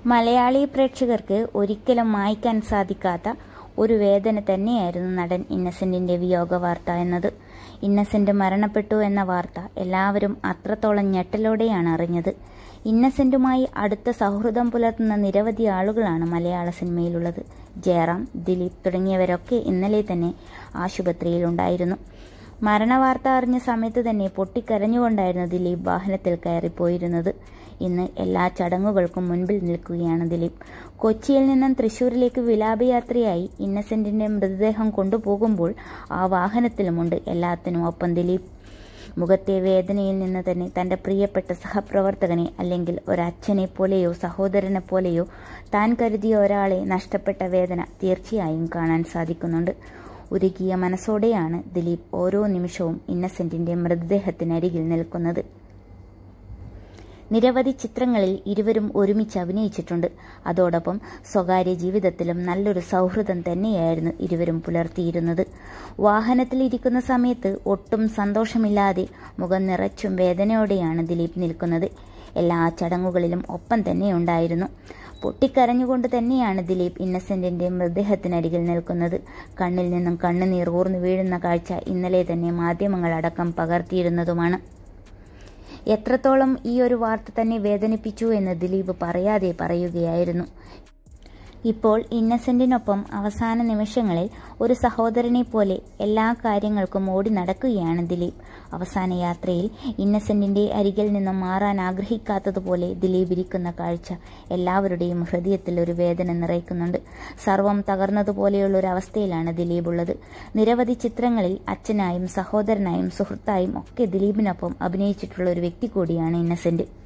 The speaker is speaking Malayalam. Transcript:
മലയാളി പ്രേക്ഷകർക്ക് ഒരിക്കലും മായ്ക്കാൻ സാധിക്കാത്ത ഒരു വേദന തന്നെയായിരുന്നു നടൻ ഇന്നസെന്റിന്റെ വിയോഗ വാർത്ത എന്നത്. ഇന്നസെന്റ് മരണപ്പെട്ടു എന്ന വാർത്ത എല്ലാവരും അത്രത്തോളം ഞെട്ടലോടെയാണ് അറിഞ്ഞത്. ഇന്നസെന്റുമായി അടുത്ത സൗഹൃദം പുലർത്തുന്ന നിരവധി ആളുകളാണ് മലയാള സിനിമയിലുള്ളത്. ജയറാം, ദിലീപ് തുടങ്ങിയവരൊക്കെ ഇന്നലെ തന്നെ ആശുപത്രിയിലുണ്ടായിരുന്നു. മരണവാർത്ത അറിഞ്ഞ സമയത്ത് തന്നെ പൊട്ടിക്കരഞ്ഞുകൊണ്ടായിരുന്നു ദിലീപ് വാഹനത്തിൽ കയറിപ്പോയിരുന്നത്. ഇന്ന് എല്ലാ ചടങ്ങുകൾക്കും മുൻപിൽ നിൽക്കുകയാണ് ദിലീപ്. കൊച്ചിയിൽ നിന്നും തൃശൂരിലേക്ക് വിലാപയാത്രയായി ഇന്നസെന്റിന്റെ മൃതദേഹം കൊണ്ടുപോകുമ്പോൾ ആ വാഹനത്തിലുമുണ്ട് എല്ലാത്തിനും ഒപ്പം ദിലീപ്. മുഖത്തെ വേദനയിൽ നിന്ന് തന്നെ തന്റെ പ്രിയപ്പെട്ട സഹപ്രവർത്തകനെ, അല്ലെങ്കിൽ ഒരച്ഛനെ പോലെയോ സഹോദരനെ പോലെയോ താൻ കരുതിയ ഒരാളെ നഷ്ടപ്പെട്ട വേദന തീർച്ചയായും കാണാൻ സാധിക്കുന്നുണ്ട്. ഉരുകിയ മനസ്സോടെയാണ് ദിലീപ് ഓരോ നിമിഷവും ഇന്നസെന്റിന്റെ മൃതദേഹത്തിനരികിൽ നിൽക്കുന്നത്. നിരവധി ചിത്രങ്ങളിൽ ഇരുവരും ഒരുമിച്ച് അഭിനയിച്ചിട്ടുണ്ട്. അതോടൊപ്പം സ്വകാര്യ ജീവിതത്തിലും നല്ലൊരു സൗഹൃദം തന്നെയായിരുന്നു ഇരുവരും പുലർത്തിയിരുന്നത്. വാഹനത്തിലിരിക്കുന്ന സമയത്ത് ഒട്ടും സന്തോഷമില്ലാതെ മുഖം നിറച്ചും വേദനയോടെയാണ് ദിലീപ് നിൽക്കുന്നത്. എല്ലാ ചടങ്ങുകളിലും ഒപ്പം തന്നെ ഉണ്ടായിരുന്നു. പൊട്ടിക്കരഞ്ഞുകൊണ്ട് തന്നെയാണ് ദിലീപ് ഇന്നസെന്റിന്റെ മൃതദേഹത്തിനരികിൽ നിൽക്കുന്നത്. കണ്ണിൽ നിന്നും കണ്ണുനീർ ഊർന്നു വീഴുന്ന കാഴ്ച ഇന്നലെ തന്നെ മാധ്യമങ്ങളടക്കം പകർത്തിയിരുന്നതുമാണ്. എത്രത്തോളം ഈ ഒരു വാർത്ത തന്നെ വേദനിപ്പിച്ചു എന്ന് ദിലീപ് പറയാതെ പറയുകയായിരുന്നു. ഇപ്പോൾ ഇന്നസെന്റിനൊപ്പം അവസാന നിമിഷങ്ങളിൽ ഒരു സഹോദരനെ പോലെ എല്ലാ കാര്യങ്ങൾക്കും ഓടി നടക്കുകയാണ് ദിലീപ്. അവസാന യാത്രയിൽ ഇന്നസെന്റിന്റെ അരികിൽ നിന്നും മാറാൻ ആഗ്രഹിക്കാത്തതുപോലെ ദിലീപ് ഇരിക്കുന്ന കാഴ്ച എല്ലാവരുടെയും ഹൃദയത്തിൽ ഒരു വേദന നിറയ്ക്കുന്നുണ്ട്. സർവം തകർന്നതുപോലെയുള്ള ഒരു അവസ്ഥയിലാണ് ദിലീപ് ഉള്ളത്. നിരവധി ചിത്രങ്ങളിൽ അച്ഛനായും സഹോദരനായും സുഹൃത്തായും ഒക്കെ ദിലീപിനൊപ്പം അഭിനയിച്ചിട്ടുള്ള ഒരു വ്യക്തി കൂടിയാണ് ഇന്നസെന്റ്.